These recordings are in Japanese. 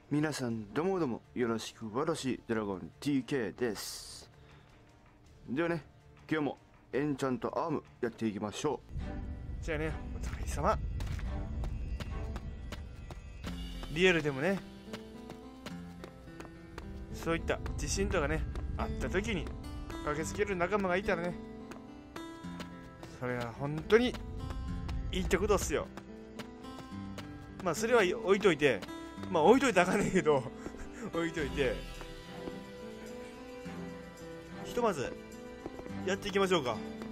皆さんどうもどうもよろしく。私ドラゴン TK です。ではね、今日もエンチャントアームやっていきましょう。じゃあね、お疲れ様。リアルでもね、そういった地震とかねあった時に駆けつける仲間がいたらね、それは本当にいいってことっすよ。まあそれは置いといて、まあ置いといたらあかんねんけど置いといて、ひとまずやっていきましょうか。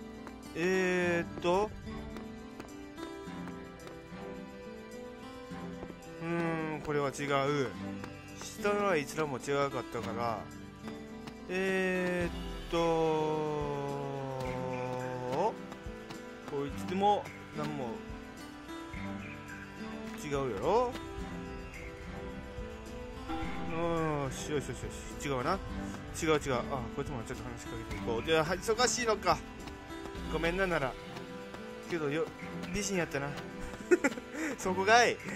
これは違う。下のは一覧も違かったから、こいつでも何も違うやろ。よしよしよしよし、違うな。違う。あ、こいつもちょっと話しかけていこう。じゃあ忙しいのか、ごめんな。ならけどよ、美人やったなそこがい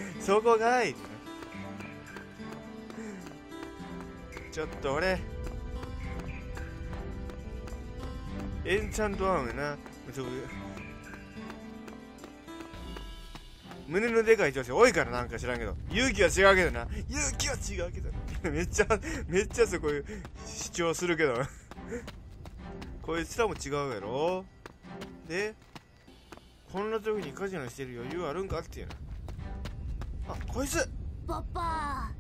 ちょっと俺エンチャントアームやな。胸のでかい女子多いから、なんか知らんけど、勇気は違うけどめっちゃそこ主張するけどこいつらも違うやろ。でこんな時にカジノしてる余裕あるんかっていうな。あ、こいつパパ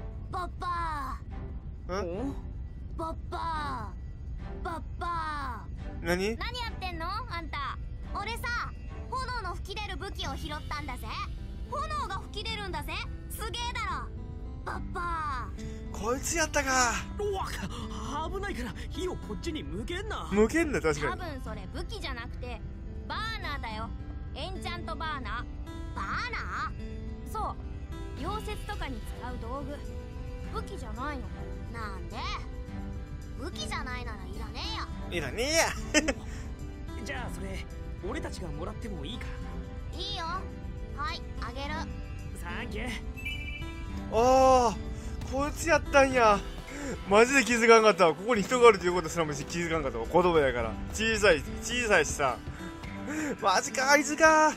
何やってんのあんた。俺さ、炎の吹き出る武器を拾ったんだぜ。炎が吹き出るんだぜ。すげえだろパパ。 こいつやったか。 うわ、危ないから火をこっちに向けんな。 向けんな。確か多に分それ武器じゃなくてバーナーだよ。エンチャントバーナー。バーナー？そう、溶接とかに使う道具。武器じゃないの。なんで？武器じゃないならいらねえよ。 いらねえやじゃあそれ俺たちがもらってもいいか？ いいよ。はい、あげる。 サンキュー。 ああ、こいつやったんや。マジで気づかんかったわ。ここに人があるということすらも気づかんかったわ。子供やから小さいしさ。マジか、あいつか。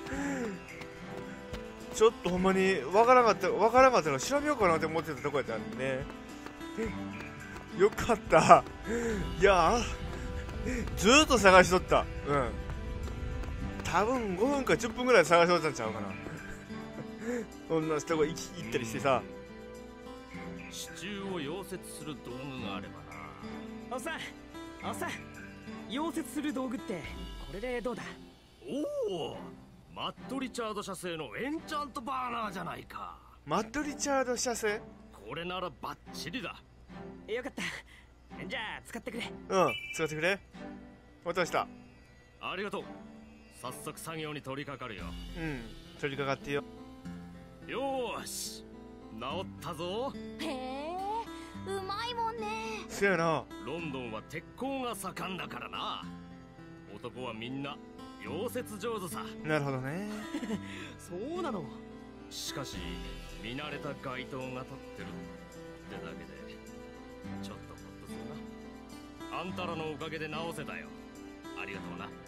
ちょっとほんまにわからんかったら調べようかなって思ってたとこやったんでね。よかった。いやずーっと探しとった。多分5分か10分ぐらい探しとったんちゃうかなこんな人が行ったりしてさ。 支柱を溶接する道具があればな。 おっさん溶接する道具ってこれでどうだ？ おお、マット・リチャード社製のエンチャントバーナーじゃないか。 マット・リチャード社製？ これならバッチリだ。 よかった。じゃあ使ってくれ。 使ってくれ。渡した。 ありがとう。早速作業に取り掛かるよ。 取り掛かってよ。 よーし、治ったぞ。 へえ、うまいもんね。 そやな。 ロンドンは鉄工が盛んだからな。男はみんな溶接上手さ。 なるほどねそうなの。 しかし見慣れた街灯が立ってるってだけでちょっとホッとするな。あんたらのおかげで直せたよ。ありがとうな。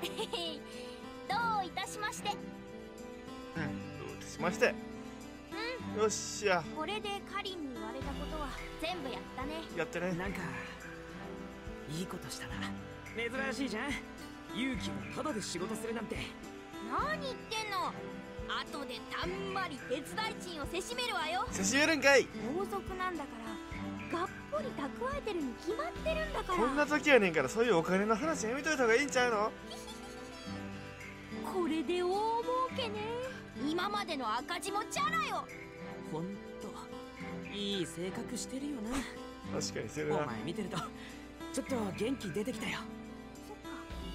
どういたしまして。 どういたしまして。よっしゃ。 これでカリンに言われたことは全部やったね。 やってね。 なんかいいことしたな。珍しいじゃん。勇気をただで仕事するなんて。 何言ってんの。後でたんまり手伝い賃をせしめるわよ。 せしめるんかい。 王族なんだからがっぽり蓄えてるに決まってるんだから。 こんな時やねんから、そういうお金の話やめといた方がいいんちゃうのこれで大儲けね。今までの赤字もチャラよ。 ほんといい性格してるよな。 確かにしてるな。 お前見てるとちょっと元気出てきたよ。 そっか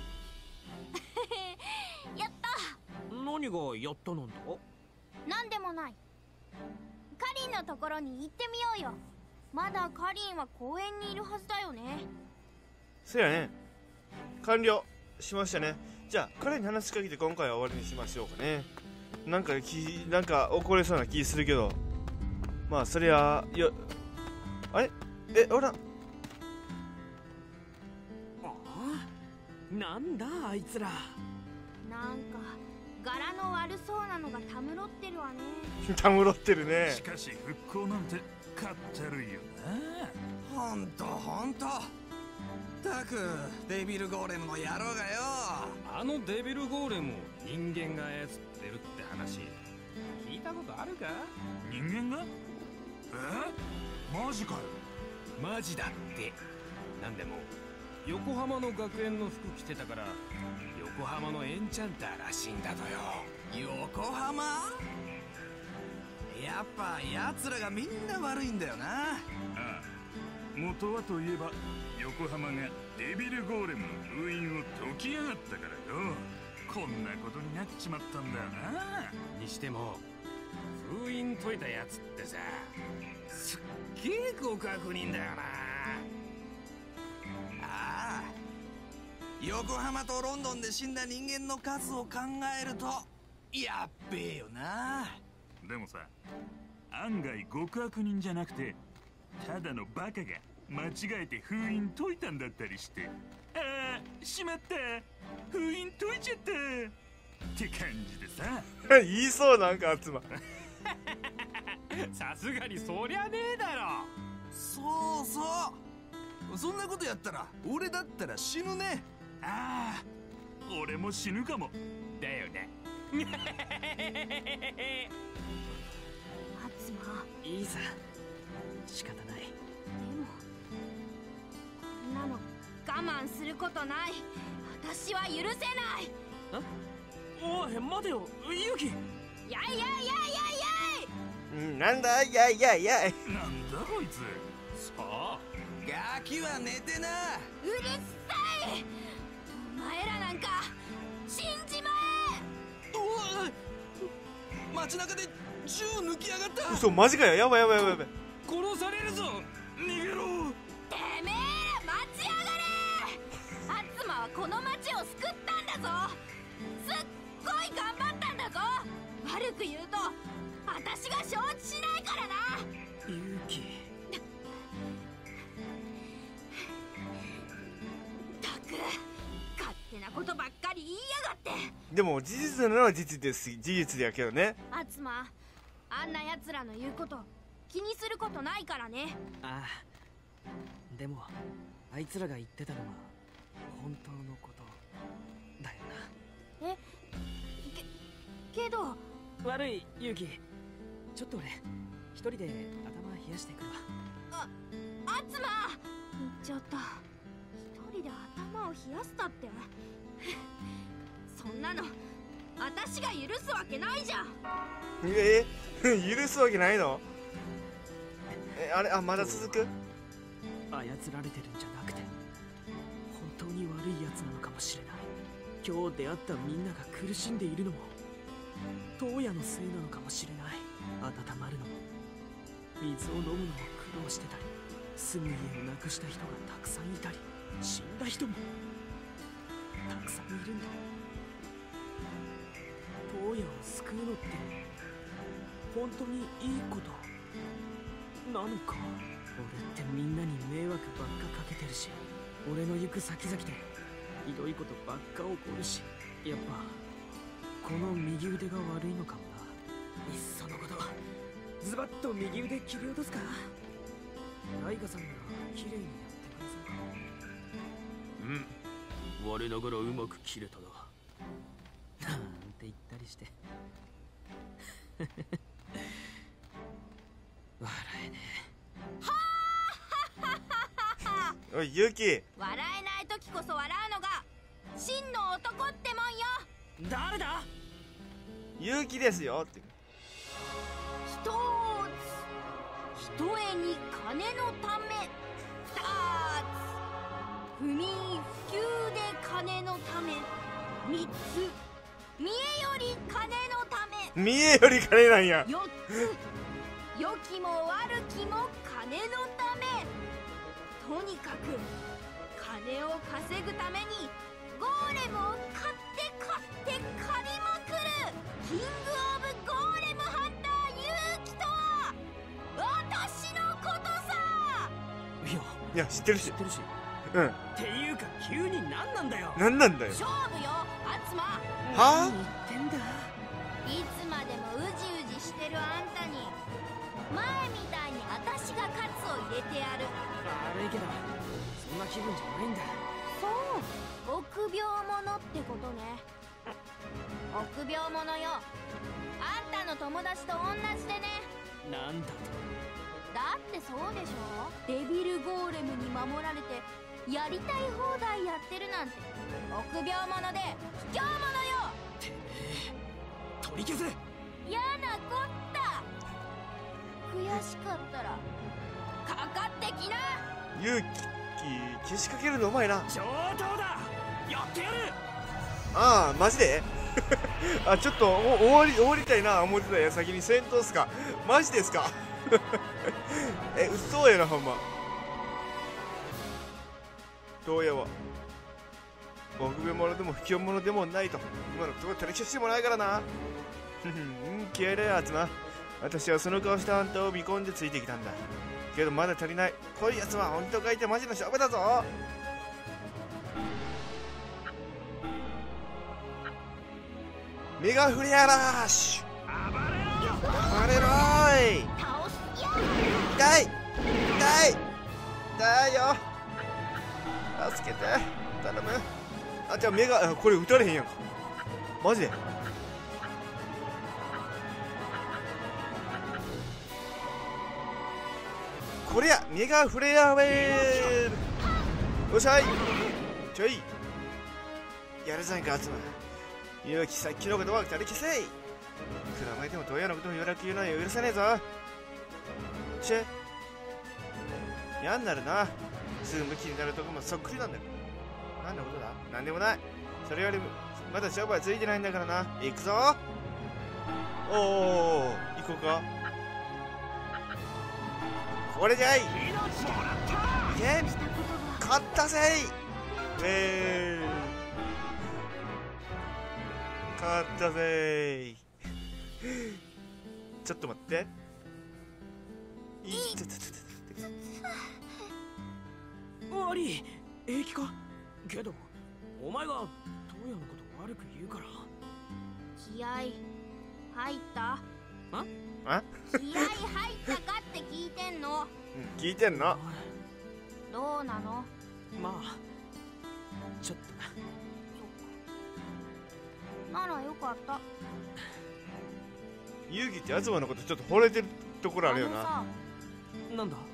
やった。 何がやったなんだ？ なんでもない。カリンのところに行ってみようよ。まだカリンは公園にいるはずだよね。 そやね。完了しましたね。じゃあ彼に話しかけて今回は終わりにしましょうかね。なんか起こりそうな気するけど。 まあそりゃあれおらなんだあいつら。 なんか柄の悪そうなのがたむろってるわね。 たむろってるね。 しかし復興なんてかったるいよな。 ほんとほんと。たくデビルゴーレムの野郎がよ。 あのデビルゴーレムを人間が操ってるって話聞いたことあるか？ 人間が？マジかよ。 マジだって。なんでも横浜の学園の服着てたから横浜のエンチャンターらしいんだとよ。 横浜？やっぱ奴らがみんな悪いんだよな。 ああ、元はといえば横浜がデビルゴーレムの封印を解きやがったからよ。こんなことになっちまったんだよな。 にしても封印解いたやつってさ、すっげえ極悪人だよな。 ああ、横浜とロンドンで死んだ人間の数を考えるとやっべえよな。 でもさ、案外極悪人じゃなくてただのバカが間違えて封印解いたんだったりして、ああしまった、封印解いちゃったって感じでさ言いそうなんか集まさすがにそりゃねえだろ。 そうそう、そんなことやったら俺だったら死ぬね。 ああ、俺も死ぬかも。 だよね。 アツマ、 いいさ、仕方ない。 でもこんなの我慢することない。私は許せない。 おい待てよユキ。 やいやいやいやいやい。 なんだいやいやいやい。 なんだこいつ。 さあガキは寝てな。 うるさい。お前らなんか死んじまおい、街中で銃抜きやがった。 嘘、マジかよ。やばいやばいやばいやばい。 殺されるぞ。 逃げろ。 え。てめえら待ちやがれ。アツマはこの街を救ったんだぞ。すっごい頑張ったんだぞ。悪く言うと私が承知しないからな。 ユキ。 たく勝手なことばっかり言いやがって。 でも事実なのは事実だけどね。 アツマ、あんな奴らの言うこと気にすることないからね。 ああ、でもあいつらが言ってたのは本当のことだよな。 けど悪いユキ、ちょっと俺一人で頭冷やしてくるわ。 アツマ、言っちゃった。一人で頭を冷やすだってそんなの私が許すわけないじゃん。 許すわけないの？あれ、まだ続く？ 操られてるんじゃなくて本当に悪いやつなのかもしれない。今日出会ったみんなが苦しんでいるのもトウヤのせいなのかもしれない。温まるのも水を飲むのも苦労してたり、住む家をなくした人がたくさんいたり、死んだ人もたくさんいるんだ。トウヤを救うのって本当にいいことなのか。俺ってみんなに迷惑ばっかかけてるし、俺の行く先々でひどいことばっか起こるし、やっぱこの右腕が悪いのかもな。いっそのことズバッと右腕切り落とすか。ライカさんなら綺麗にやってくれそうか。 我ながらうまく切れたな。 なんて言ったりして笑えねおいユキ、 笑えない時こそ笑うのが真の男ってもんよ。 え。誰だ。 ユキですよって。 一つ、一重に金のため。二つ、不眠不休で金のため。三つ、見えより金のため。 見えより金なんや。 四つ、良きも悪きも金のため。とにかく金を稼ぐためにゴーレムを買って借りまくるキングオブゴーレムハンターユウキとはいや知ってるし。 知ってるし。 うん。 っていうか急に何なんだよ。 なんなんだよ。 勝負よアツマ。 は何言ってんだ。 いつまでもうじうじしてるあんたに前みたいに私がカツを入れてやる。 悪いけどそんな気分じゃないんだ。 そう臆病者ってことね。臆病者よ。あんたの友達と同じでね。 なんだと。 だってそうでしょ。デビルゴーレムに守られてやりたい放題やってるなんて臆病者で卑怯者よ。 てめえ取り消せ。 嫌なこった。悔しかったらかかってきな。 勇気消しかけるのうまいな。 上等だ。やってやる。 ああマジであ、ちょっと終わりたいな思ってた矢先に戦闘っすか。マジですか嘘やなほんま。どうやわ臆病者でも卑怯者でもないと今のところ取り消してもないからな気合いだよあつま。私はその顔したあんたを見込んでついてきたんだけどまだ足りない。こういうやつは鬼と書いてマジの勝負だぞ。メガフレアラッシュ。暴れろーい。 倒す。 痛いよ。助けて頼む。あ、じゃあ目がこれ撃たれへんやんか。マジで。これやメガフレアウェール。よっしゃいちょいやるじゃんかあつま。勇気さっきのことは二人消せい。くらまいても東洋のことを言わなく言うのは許さねえぞ。チェ嫌になるな。すぐムキになるとこもそっくりなんだよ。何のことだ。何でもない。それよりまだ商売ついてないんだからな。行くぞ。おお行こうか。これじゃい。いけ勝ったぜい。勝ったぜい。ちょっと待って。 悪い平気か。けどお前が東洋のこと悪く言うから。 気合入った？ あ気合入ったかって聞いてんの。 聞いてんの。 どうなの？ まあちょっとならよかった。 勇気って東のことちょっと惚れてるところあるよな。 さ、 なんだ。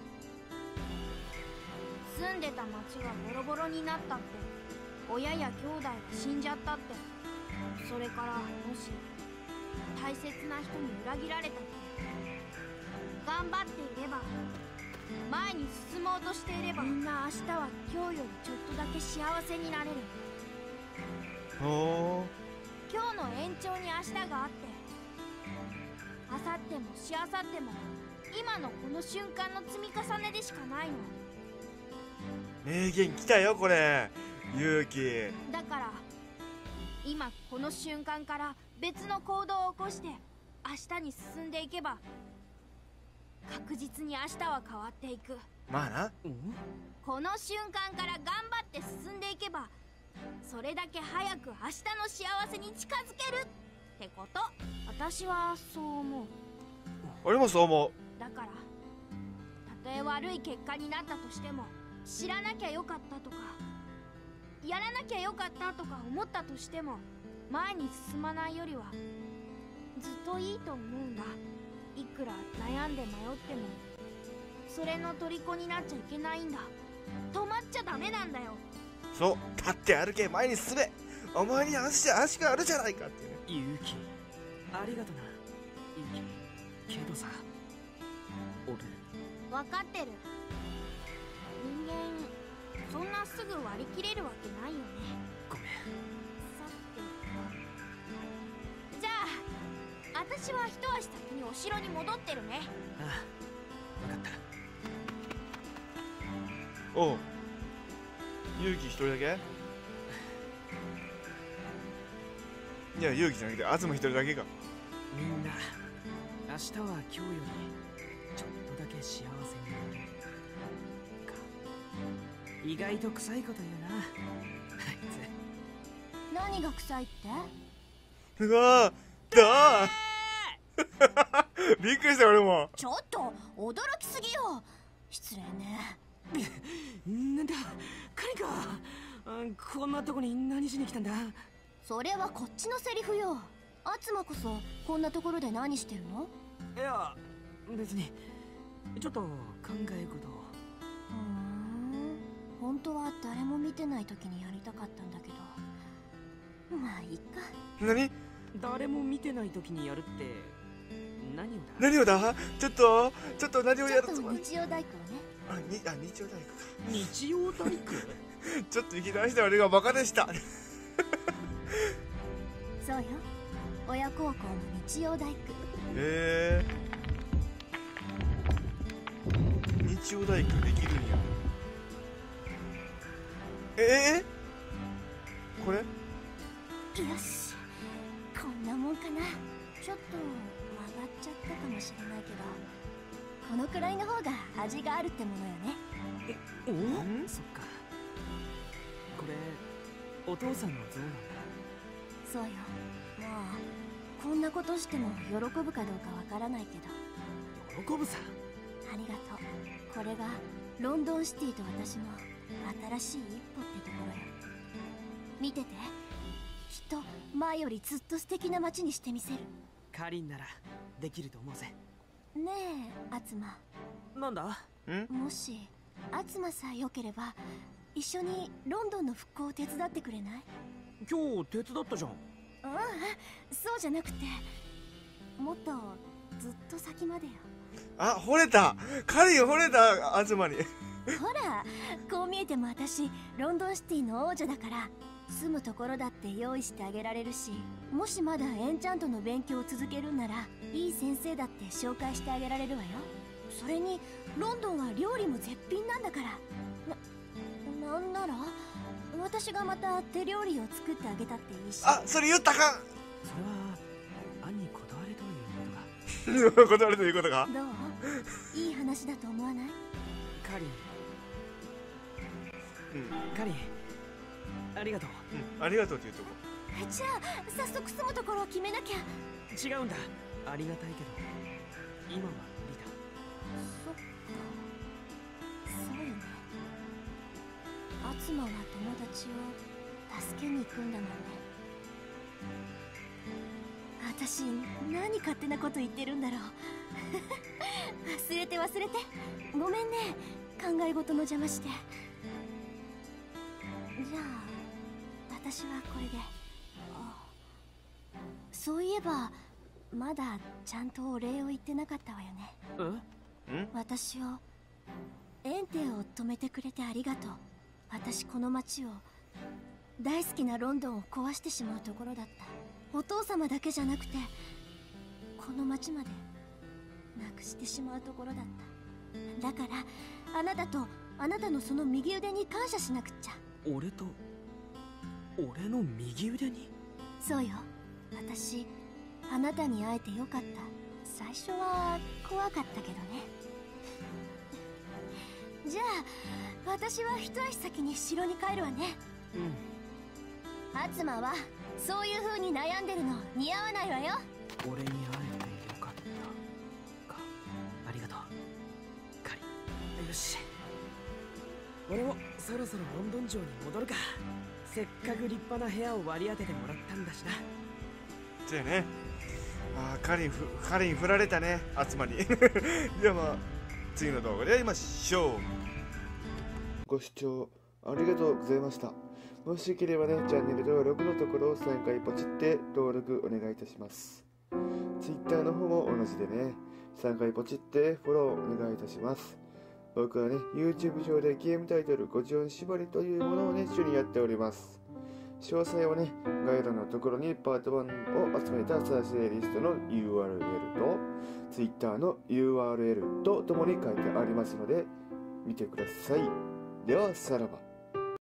住んでた町がボロボロになったって、親や兄弟が死んじゃったって、それからもし大切な人に裏切られたって、頑張っていれば前に進もうとしていれば、みんな明日は今日よりちょっとだけ幸せになれる。 ほ今日の延長に明日があって、明後日もしあさっても今のこの瞬間の積み重ねでしかないの。 名言来たよこれ勇気。 だから今この瞬間から別の行動を起こして明日に進んでいけば確実に明日は変わっていく。 まあな。 この瞬間から頑張って進んでいけばそれだけ早く明日の幸せに近づけるってこと。私はそう思う。 俺もそう思う。 だからたとえ悪い結果になったとしても、知らなきゃよかったとかやらなきゃよかったとか思ったとしても、前に進まないよりはずっといいと思うんだ。いくら悩んで迷ってもそれの虜になっちゃいけないんだ。止まっちゃダメなんだよ。 そう立って歩け前に進め。お前に足があるじゃないかってね。 勇気ありがとな勇気。けどさ俺分かってる。人間そんなすぐ割り切れるわけないよね。 ごめん。 さてじゃあ私は一足先にお城に戻ってるね。 ああ分かった。 おう勇気一人だけ。いや勇気じゃなくて東一人だけか。 みんな明日は今日よりちょっとだけ幸せになるか。 意外と臭いこと言うな、あいつ。 何が臭いって？ うわーだーびっくりした俺も。 ちょっと驚きすぎよ。失礼ね。 なんだカリか。こんなとこに何しに来たんだ？ それはこっちのセリフよ。アツマこそこんなところで何してるの？ いや別にちょっと考え事を。 本当は誰も見てない時にやりたかったんだけど、まあいいか。 何？ 誰も見てない時にやるって何をだ？ 何をだ？ちょっと何をやるつもり？ 日曜大工をね。 日曜大工か。 日曜大工ちょっといきなりして俺がバカでしたそうよ、親孝行の日曜大工。 日曜大工できるんや。これ？ よし、こんなもんかな。ちょっと曲がっちゃったかもしれないけど、このくらいの方が味があるってものよね。 お？そっか。これお父さんの像なんだ。 そうよ。まあこんなことしても喜ぶかどうかわからないけど。 喜ぶさ。 ありがとう。これがロンドンシティと私の新しい一歩ってところよ。見てて、きっと前よりずっと素敵な街にしてみせる。 カリンならできると思うぜ。 ねえアツマ。 なんだ？ もしアツマさえ良ければ一緒にロンドンの復興を手伝ってくれない？ 今日手伝ったじゃん。 そうじゃなくて、もっとずっと先までよ。 あ、惚れた。カリン惚れた、アズマに。 ほら、こう見えても私ロンドンシティの王女だから、住むところだって用意してあげられるし、もしまだエンチャントの勉強を続けるんならいい先生だって紹介してあげられるわよ。それにロンドンは料理も絶品なんだから。なんなら私がまた手料理を作ってあげたっていいし。 あ、それ言ったかん。 それは兄に断れということが。 断るということが。 どう？いい話だと思わない？ カリン、カリン、ありがとう。 ありがとうって言うとこ。 じゃあ早速住むところを決めなきゃ。 違うんだ。ありがたいけど今は無理だ。 そっか、そうよね。アツマは友達を助けに行くんだもんね。私何勝手なこと言ってるんだろう忘れてごめんね、考え事の邪魔して。じゃあ私はこれで。そういえばまだちゃんとお礼を言ってなかったわよね。私をエンテを止めてくれてありがとう。私この町を、大好きなロンドンを壊してしまうところだった。お父様だけじゃなくてこの町までなくしてしまうところだった。だからあなたとあなたのその右腕に感謝しなくっちゃ。 俺の右腕に？そうよ、 私あなたに会えてよかった。最初は怖かったけどねじゃあ私は一足先に城に帰るわね。アツマはそういう風に悩んでるの似合わないわよ。 俺に会えてよかったか。ありがとうカリ。よし、俺もそろそろロンドン城に戻るか。せっかく立派な部屋を割り当ててもらったんだしな。 そうやね。カリン振られたね、アツマにではまあ次の動画でやりましょう。ご視聴ありがとうございました。もしよければね、チャンネル登録のところを3回ポチって登録お願いいたします。Twitter の方も同じでね、3回ポチってフォローお願いいたします。僕はね、YouTube 上でゲームタイトル50音縛りというものをね、一緒にやっております。詳細はね、概要欄のところにパート1を集めた再生リストの URL と Twitter の URL とともに書いてありますので見てください。ではさらば。